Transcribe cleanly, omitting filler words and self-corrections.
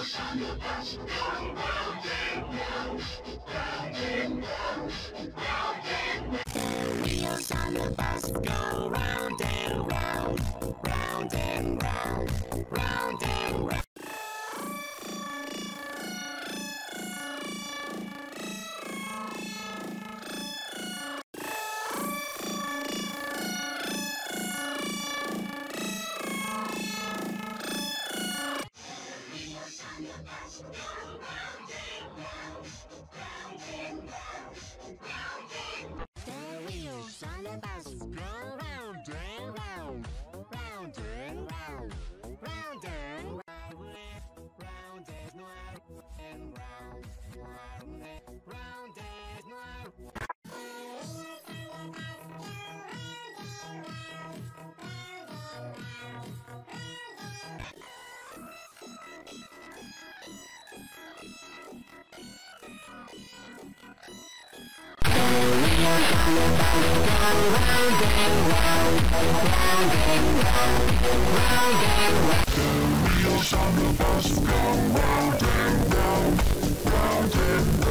Wheels on the bus go round and round, round and round, round and round. On the bus go round and round, round and round, round and round, round as noir and round, round as noir. The wheels on the bus go round and round, round and round.